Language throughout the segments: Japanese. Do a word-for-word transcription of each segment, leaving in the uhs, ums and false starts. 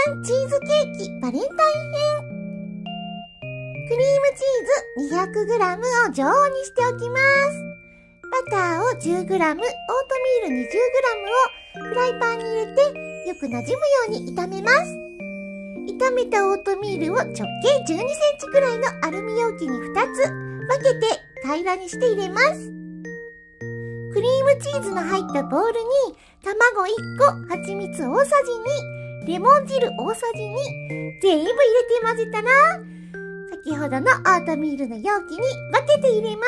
ンチーズケーキバレンタイン編。クリームチーズ にひゃくグラム を常温にしておきます。バターを じゅうグラム、オートミール にじゅうグラム をフライパンに入れてよく馴染むように炒めます。炒めたオートミールを直径じゅうにセンチくらいのアルミ容器にふたつ分けて平らにして入れます。クリームチーズの入ったボウルに卵いっこ、蜂蜜大さじに、レモン汁大さじに全部入れて混ぜたら、先ほどのオートミールの容器に分けて入れます。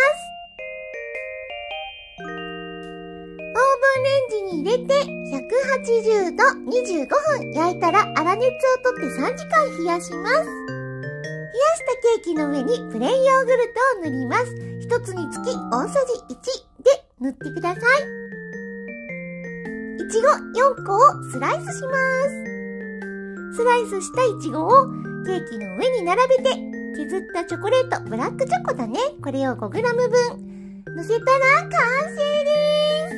オーブンレンジに入れてひゃくはちじゅうどにじゅうごふん焼いたら粗熱を取ってさんじかん冷やします。冷やしたケーキの上にプレーンヨーグルトを塗ります。一つにつき大さじいちで塗ってください。いちごよんこをスライスします。スライスしたいちごをケーキの上に並べて、削ったチョコレート、ブラックチョコだね。これを ごグラム 分乗せたら完成です。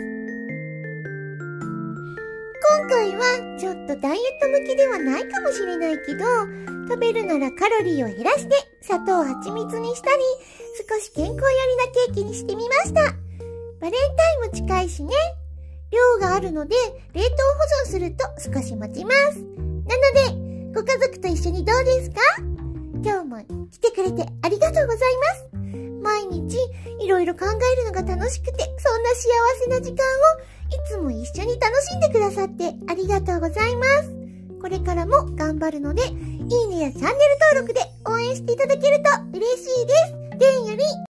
今回はちょっとダイエット向きではないかもしれないけど、食べるならカロリーを減らして砂糖を蜂蜜にしたり、少し健康寄りなケーキにしてみました。バレンタインも近いしね。量があるので冷凍保存すると少し持ちます。なのでご家族と一緒にどうですか？今日も来てくれてありがとうございます。毎日いろいろ考えるのが楽しくて、そんな幸せな時間をいつも一緒に楽しんでくださってありがとうございます。これからも頑張るので、いいねやチャンネル登録で応援していただけると嬉しいです。でんより